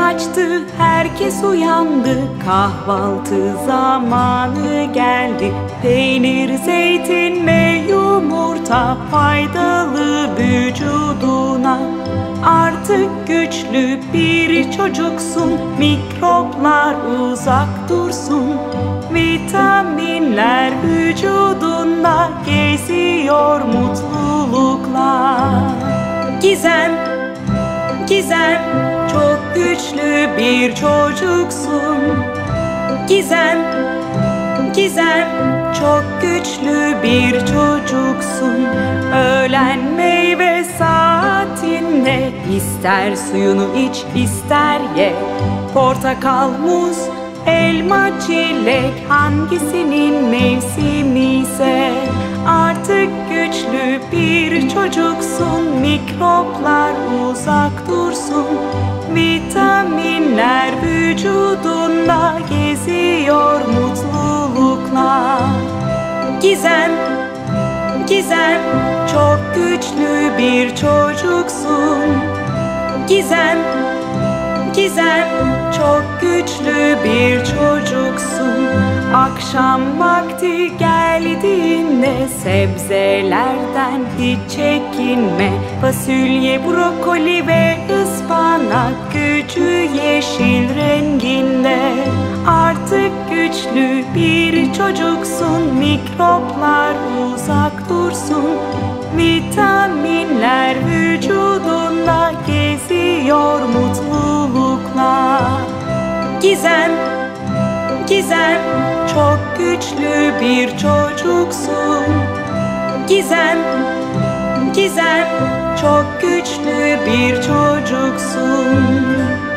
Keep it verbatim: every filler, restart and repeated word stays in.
açtı, herkes uyandı. Kahvaltı zamanı geldi. Peynir, zeytin ve yumurta faydalı vücuduna. Artık güçlü bir çocuksun, mikroplar uzak dursun. Vitaminler vücudunda geziyor mutlulukla. Gizem, Gizem, çok güçlü bir çocuksun. Gizem, Gizem, çok güçlü bir çocuksun. Öğlen meyve saatinde ister suyunu iç, ister ye. Portakal, muz, elma, çilek, hangisinin mevsimi ise. Artık güçlü bir çocuksun, mikroplar uzak dursun. Vitaminler vücudunda geziyor mutlulukla. Gizem, Gizem, çok güçlü bir çocuksun. Gizem, Gizem, çok güçlü bir çocuksun. Akşam vakti geldiğinde sebzelerden hiç çekinme. Fasulye, brokoli ve ıspanak gücü yeşil renginde. Artık güçlü bir çocuksun, mikroplar uzak dursun. Vitaminler vücudunda geziyor mutlulukla. Gizem, Gizem, çok güçlü bir çocuksun. Gizem, Gizem, çok güçlü bir çocuksun.